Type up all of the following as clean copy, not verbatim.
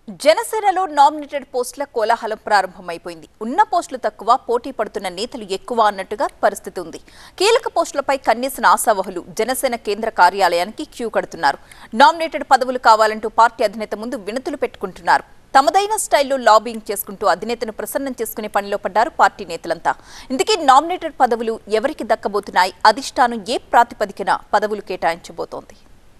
జనసేనలో నామినేటెడ్ పోస్టుల కోలాహలం ప్రారంభమైపోయింది. ఉన్న పోస్టులు తక్కువ, పోటీ పడుతున్న నేతలు ఎక్కువ అన్నట్టుగా పరిస్థితి ఉంది. కీలక పోస్టులపై కన్నేసిన ఆశావహులు జనసేన కేంద్ర కార్యాలయానికి క్యూ కడుతున్నారు. నామినేటెడ్ పదవులు కావాలంటూ పార్టీ అధినేత ముందు వినతులు పెట్టుకుంటున్నారు. తమదైన స్టైల్లో లాబింగ్ చేసుకుంటూ అధినేతను ప్రసన్నం చేసుకునే పనిలో పడ్డారు పార్టీ నేతలంతా. ఇందుకే నామినేటెడ్ పదవులు ఎవరికి దక్కబోతున్నాయి, అధిష్టానం ఏ ప్రాతిపదికన పదవులు కేటాయించబోతోంది?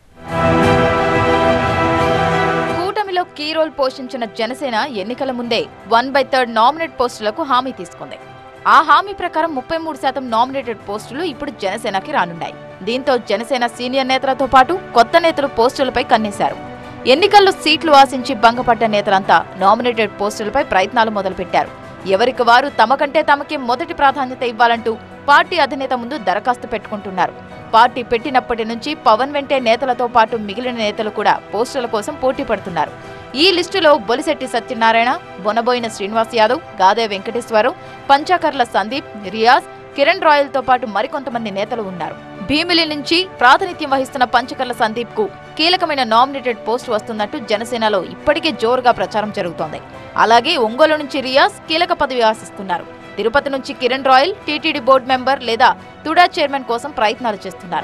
కూటమిలో కీ రోల్ పోషించిన జనసేన ఎన్నికల ముందే 1/3 నామినేట్ పోస్టులకు హామీ తీసుకుంది. ఆ హామీ ప్రకారం 33% నామినేటెడ్ పోస్టులు ఇప్పుడు జనసేనకి రానున్నాయి. దీంతో జనసేన సీనియర్ నేతలతో పాటు కొత్త నేతలు పోస్టులపై కన్నేశారు. ఎన్నికల్లో సీట్లు ఆశించి భంగపడ్డ నేతలంతా నామినేటెడ్ పోస్టులపై ప్రయత్నాలు మొదలుపెట్టారు. ఎవరికి వారు తమకంటే తమకే మొదటి ప్రాధాన్యత ఇవ్వాలంటూ పార్టీ అధినేత ముందు దరఖాస్తు పెట్టుకుంటున్నారు. పార్టీ పెట్టినప్పటి నుంచి పవన్ వెంటే నేతలతో పాటు మిగిలిన నేతలు కూడా పోస్టుల కోసం పోటీ పడుతున్నారు. ఈ లిస్టులో బొలిశెట్టి సత్యనారాయణ, బొనబోయిన శ్రీనివాస్ యాదవ్, గాదే వెంకటేశ్వరరావు, పంచాకర్ల సందీప్, రియాజ్, కిరణ్ రాయల్తో పాటు మరికొంతమంది నేతలు ఉన్నారు. భీమిలి నుంచి ప్రాతినిధ్యం వహిస్తున్న పంచకర్ల సందీప్ కు కీలకమైన నామినేటెడ్ పోస్టు వస్తున్నట్టు జనసేనలో ఇప్పటికే జోరుగా ప్రచారం జరుగుతోంది. అలాగే ఒంగోలు నుంచి రియాజ్ కీలక పదవి ఆశిస్తున్నారు. తిరుపతి నుంచి Kiran Royal TTD board member లేదా తుడా చైర్మన్ కోసం ప్రయత్నాలు చేస్తున్నారు.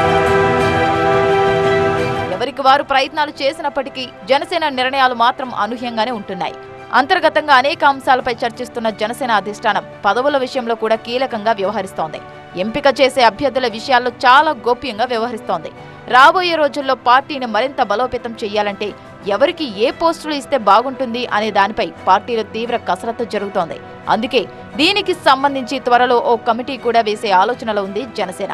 ఎవరికి వారు ప్రయత్నాలు చేసినప్పటికీ జనసేన నిర్ణయాలు మాత్రం అనూహ్యంగానే ఉంటున్నాయి. అంతర్గతంగా అనేక అంశాలపై చర్చిస్తున్న జనసేన అధిష్టానం పదవుల విషయంలో కూడా కీలకంగా వ్యవహరిస్తోంది. ఎంపిక చేసే అభ్యర్థుల విషయాల్లో చాలా గోప్యంగా వ్యవహరిస్తోంది. రాబోయే రోజుల్లో పార్టీని మరింత బలోపేతం చేయాలంటే ఎవరికి ఏ పోస్టులు ఇస్తే బాగుంటుంది అనే దానిపై పార్టీలో తీవ్ర కసరత్తు జరుగుతోంది. అందుకే దీనికి సంబంధించి త్వరలో ఓ కమిటీ కూడా వేసే ఆలోచనలో ఉంది జనసేన.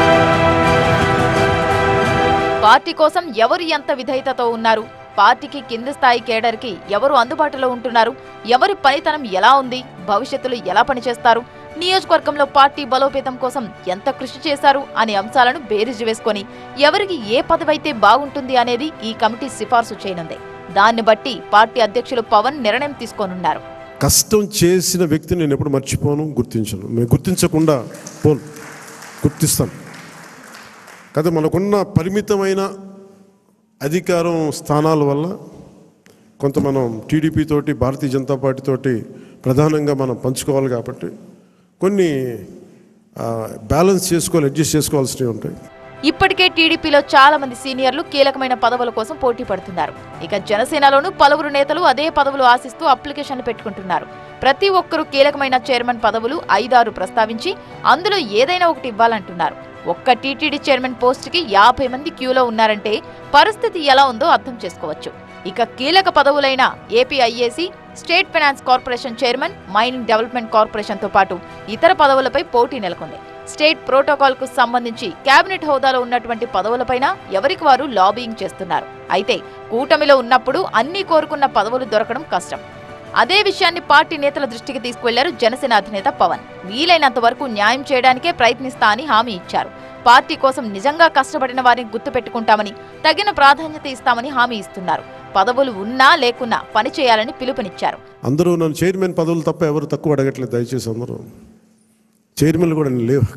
పార్టీ కోసం ఎవరు ఎంత విధేయతతో ఉన్నారు, పార్టీకి కింది స్థాయి కేడర్కి ఎవరు అందుబాటులో ఉంటున్నారు, ఎవరి పనితనం ఎలా ఉంది, భవిష్యత్తులో ఎలా పనిచేస్తారు, నియోజకవర్గంలో పార్టీ బలోపేతం కోసం ఎంత కృషి చేశారు అనే అంశాలను బేరీజు వేసుకొని ఎవరికి ఏ పదవైతే బాగుంటుంది అనేది ఈ కమిటీ సిఫార్సు చేయనుంది. దాన్ని బట్టి పార్టీ అధ్యక్షులు పవన్ నిర్ణయం తీసుకోనున్నారు. కష్టం చేసిన వ్యక్తిని నేను ఎప్పుడు మర్చిపోను, గుర్తించను. మేము గుర్తించకుండా గుర్తిస్తాం కదా. మనకున్న పరిమితమైన అధికారం స్థానాల వల్ల కొంత మనం టీడీపీ తోటి, భారతీయ జనతా పార్టీ తోటి ప్రధానంగా మనం పంచుకోవాలి కాబట్టి కొన్ని బ్యాలెన్స్ చేసుకోవాలి, అడ్జస్ట్ చేసుకోవాల్సినవి ఉంటాయి. ఇప్పటికే టీడీపీలో చాలా మంది సీనియర్లు కీలకమైన పదవుల కోసం పోటీ పడుతున్నారు. ఇక జనసేనలోనూ పలువురు నేతలు అదే పదవులు ఆశిస్తూ అప్లికేషన్లు పెట్టుకుంటున్నారు. ప్రతి ఒక్కరూ కీలకమైన చైర్మన్ పదవులు 5-6 ప్రస్తావించి అందులో ఏదైనా ఒకటి ఇవ్వాలంటున్నారు. ఒక్క టీటీడీ చైర్మన్ పోస్టుకి 50 మంది క్యూలో ఉన్నారంటే పరిస్థితి ఎలా ఉందో అర్థం చేసుకోవచ్చు. ఇక కీలక పదవులైన APIAC, state finance corporation chairman, mining development corporation తో పాటు ఇతర పదవులపై పోటీ నెలకొంది. స్టేట్ ప్రోటోకాల్ కు సంబంధించి కేబినెట్ హోదాలో ఉన్నటువంటి పదవులపైన ఎవరికి వారు లాబింగ్ చేస్తున్నారు. అయితే కూటమిలో ఉన్నప్పుడు అన్ని కోరుకున్న పదవులు దొరకడం కష్టం. అదే విషయాన్ని పార్టీ నేతల దృష్టికి తీసుకువెళ్లారు జనసేన అధినేత పవన్. వీలైనంత వరకు న్యాయం చేయడానికే ప్రయత్నిస్తా అని హామీ ఇచ్చారు. పార్టీ కోసం నిజంగా కష్టపడిన వారిని గుర్తుపెట్టుకుంటామని, తగిన ప్రాధాన్యత ఇస్తామని హామీ ఇస్తున్నారు. పదవులు ఉన్నా లేకున్నా పని చేయాలని పిలుపునిచ్చారు. అందరూ నన్ను చైర్మన్ పదవులు తప్ప ఎవరు తక్కువ అడగట్లేదు. దయచేసి అందరూ చైర్మన్లు కూడా లేవు.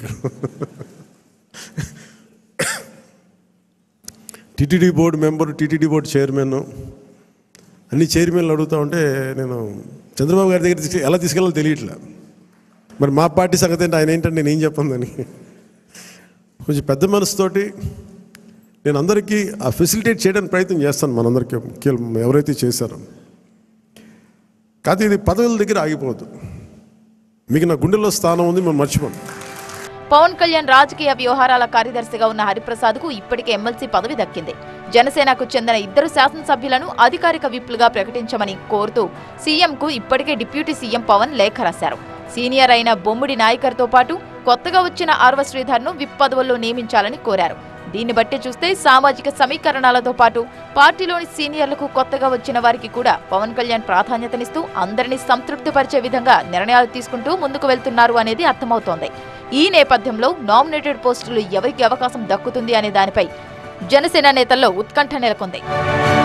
TTD board member, TTD board chairman, అన్ని చైర్మన్లు అడుగుతూ ఉంటే నేను చంద్రబాబు గారి దగ్గర ఎలా తీసుకెళ్ళాలో తెలియట్లే. మరి మా పార్టీ సంగతి ఏంటి, ఆయన ఏంటంటే నేను ఏం చెప్పందని కొంచెం పెద్ద మనసుతోటి నేను అందరికీ ఆ ఫెసిలిటేట్ చేయడానికి ప్రయత్నం చేస్తాను. మనందరికీ ఎవరైతే చేశారో కాదు, ఇది పదవుల దగ్గర ఆగిపోవద్దు. మీకు నా గుండెల్లో స్థానం ఉంది, మేము మర్చిపోండి. పవన్ కళ్యాణ్ రాజకీయ వ్యవహారాల కార్యదర్శిగా ఉన్న హరిప్రసాద్ కు ఇప్పటికే ఎమ్మెల్సీ పదవి దక్కింది. జనసేనకు చెందిన 2 శాసనసభ్యులను అధికారిక విప్లుగా ప్రకటించమని కోరుతూ సీఎంకు ఇప్పటికే డిప్యూటీ సీఎం పవన్ లేఖ రాశారు. సీనియర్ అయిన బొమ్మిడి నాయకర్తో పాటు కొత్తగా వచ్చిన ఆర్వ శ్రీధర్ను విప్ పదవుల్లో నియమించాలని కోరారు. దీన్ని బట్టి చూస్తే సామాజిక సమీకరణాలతో పాటు పార్టీలోని సీనియర్లకు కొత్తగా వచ్చిన వారికి కూడా పవన్ కళ్యాణ్ ప్రాధాన్యతనిస్తూ అందరినీ సంతృప్తిపరిచే విధంగా నిర్ణయాలు తీసుకుంటూ ముందుకు వెళ్తున్నారు అనేది అర్థమవుతోంది. ఈ నేపథ్యంలో నామినేటెడ్ పోస్టులు ఎవరికి అవకాశం దక్కుతుంది అనే దానిపై జనసేన నేతల్లో ఉత్కంఠ నెలకొంది.